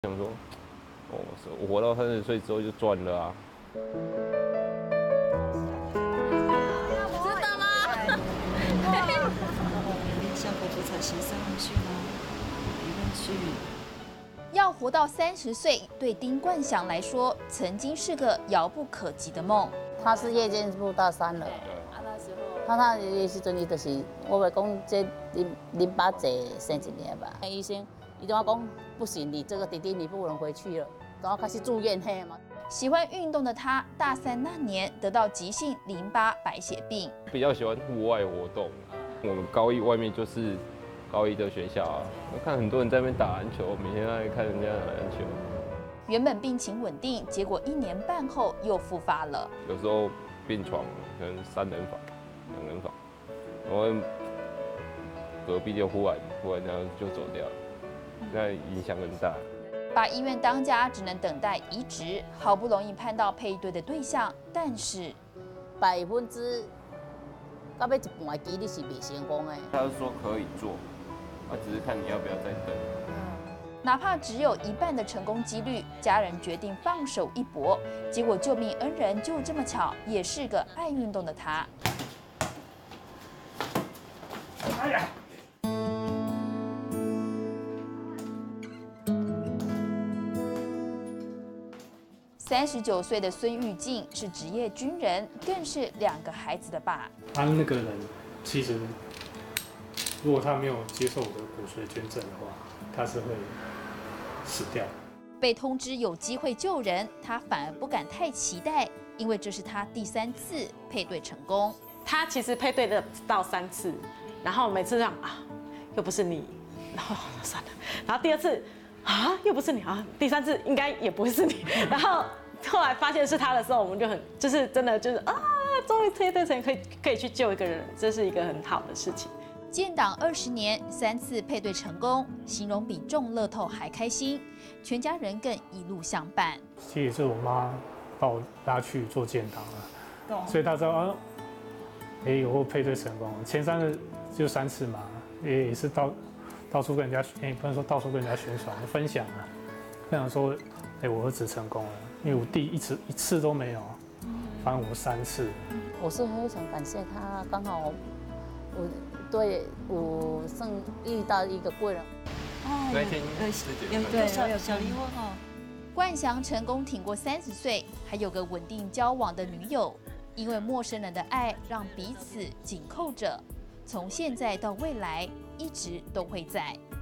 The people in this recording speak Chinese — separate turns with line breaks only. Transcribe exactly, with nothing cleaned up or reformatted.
想说，哦，我活到三十岁之后就赚了啊。
真的吗？
效果不才协商去吗？没问去。
要活到三十岁，对丁冠祥来说，曾经是个遥不可及的梦。
他是夜间部大三了，他他的时阵伊就是我咪讲这淋淋巴结生一年吧，医生伊跟我讲不行，你这个弟弟你不能回去了，然后开始住院嘿嘛。
喜欢运动的他，大三那年得到急性淋巴白血病，
比较喜欢户外活动。我们高一外面就是高一的学校啊，我看很多人在那边打篮球，每天在看人家打篮球。
原本病情稳定，结果一年半后又复发了。
有时候病床可能三人房、两人房，然后隔壁就忽然忽然然后就走掉了，那影响很大。
把医院当家，只能等待移植。好不容易盼到配对的对象，但是
百分之到尾一半的几率是未成功的。
他是说可以做，啊，只是看你要不要再等。
哪怕只有一半的成功几率，家人决定放手一搏。结果救命恩人就这么巧，也是个爱运动的他。
哎呀！
三十九岁的孙玉静是职业军人，更是两个孩子的爸。
他那个人其实，如果他没有接受我的骨髓捐赠的话，他是会死掉。
被通知有机会救人，他反而不敢太期待，因为这是他第三次配对成功。
他其实配对的到三次，然后每次这样啊，又不是你，然后算了，然后第二次啊，又不是你啊，第三次应该也不会是你，然后后来发现是他的时候，我们就很就是真的就是啊，终于配对成可以可以去救一个人，这是一个很好的事情。
建党二十年，三次配对成功，形容比中乐透还开心，全家人更一路相伴。
其实也是我妈把我拉去做建党了，所以她知道啊，哎，我配对成功，前三个就三次嘛，也也是到到处跟人家，哎，不能说到处跟人家宣传分享啊，分享说，哎，我儿子成功了，因为我弟一次一次都没有，反正我三次。
我是非常感谢他，刚好我对我算遇到一个贵人。
哦，
那天
有对小有小离婚哦。
冠祥成功挺过三十岁，还有个稳定交往的女友，因为陌生人的爱，让彼此紧扣着，从现在到未来，一直都会在。